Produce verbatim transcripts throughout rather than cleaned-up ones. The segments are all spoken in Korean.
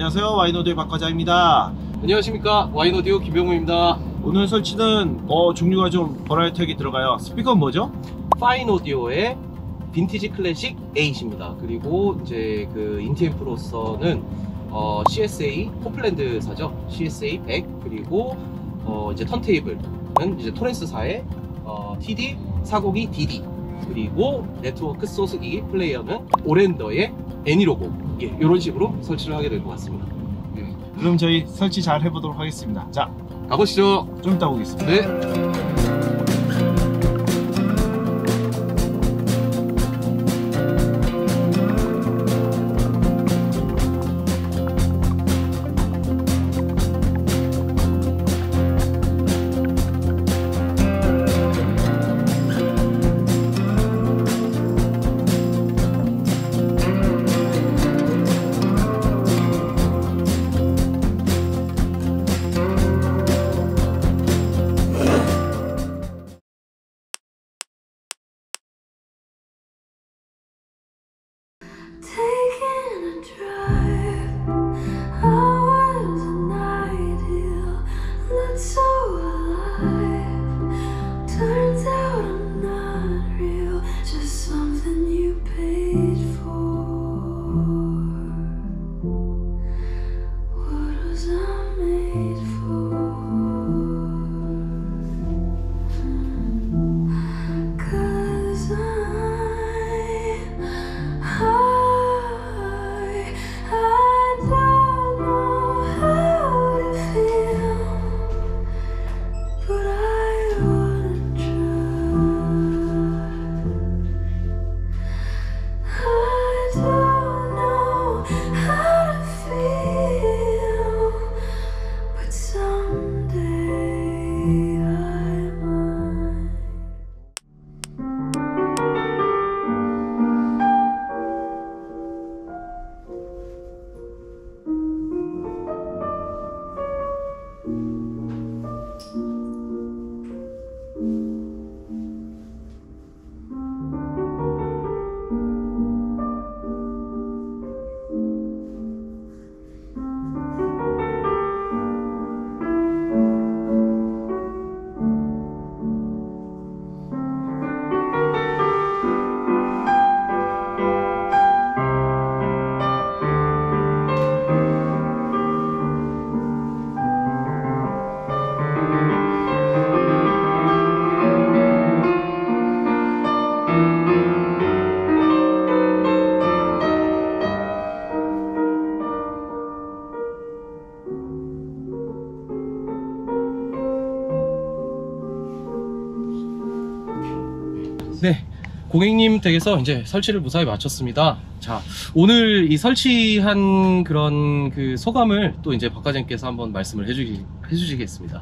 안녕하세요, 와인오디오의 박과장입니다. 안녕하십니까, 와인오디오 김병무입니다. 오늘 설치는 어, 종류가 좀 버라이어티하게 들어가요. 스피커는 뭐죠? 파인오디오의 빈티지 클래식 에잇입니다. 그리고 이제 그 인티앰프로서는 어, 씨에스에이 포플랜드사죠. 씨에스에이 백, 그리고 어, 이제 턴테이블은 이제 토렌스사의 어, 티디 사백이 디디, 그리고 네트워크 소스기 플레이어는 오랜더의 애니로고, 예, 이런 식으로 설치를 하게 될 것 같습니다. 네, 그럼 저희 설치 잘 해보도록 하겠습니다. 자, 가보시죠. 좀 이따 오겠습니다. 네. 네, 고객님 댁에서 이제 설치를 무사히 마쳤습니다. 자, 오늘 이 설치한 그런 그 소감을 또 이제 박 과장님께서 한번 말씀을 해주시, 해주시겠습니다.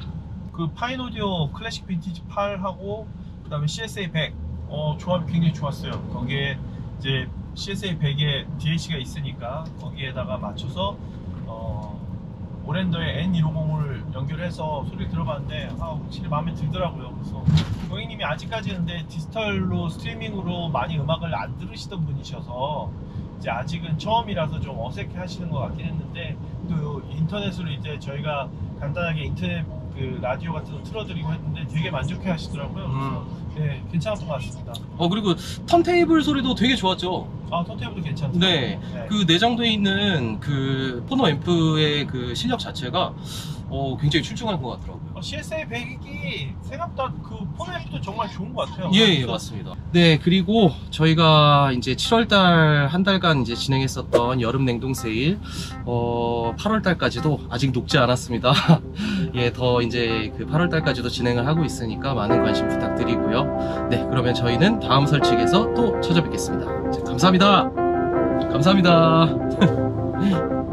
그 파인오디오 클래식 빈티지 팔하고 그 다음에 씨에스에이 백 어, 조합이 굉장히 좋았어요. 거기에 이제 씨에스에이 백에 디에이치가 있으니까 거기에다가 맞춰서 어, 오랜더의 엔 백십을 연결해서 소리를 들어봤는데 아, 확실히 마음에 들더라고요. 그래서 고객님이 아직까지 근데 디지털로 스트리밍으로 많이 음악을 안 들으시던 분이셔서 이제 아직은 처음이라서 좀 어색해 하시는 것 같긴 했는데, 또 인터넷으로 이제 저희가 간단하게 인터넷 그 라디오 같은 거 틀어드리고 했는데 되게 만족해 하시더라고요. 그래서 네, 괜찮았던 것 같습니다. 어, 그리고 턴테이블 소리도 되게 좋았죠. 아, 턴테이블도 괜찮죠. 네, 네. 그 내장되어 있는 그 포너 앰프의 그 실력 자체가 어, 굉장히 출중한 것 같더라고요. 어, 씨에스에이 백이 생각보다 그 포너 앰프도 정말 좋은 것 같아요. 예, 예, 맞습니다. 네, 그리고 저희가 이제 칠월달 한 달간 이제 진행했었던 여름 냉동 세일, 어, 팔월달까지도 아직 녹지 않았습니다. 예, 더 이제 그 팔월달까지도 진행을 하고 있으니까 많은 관심 부탁드리고요. 네, 그러면 저희는 다음 설치에서 또 찾아뵙겠습니다. 감사합니다. 감사합니다.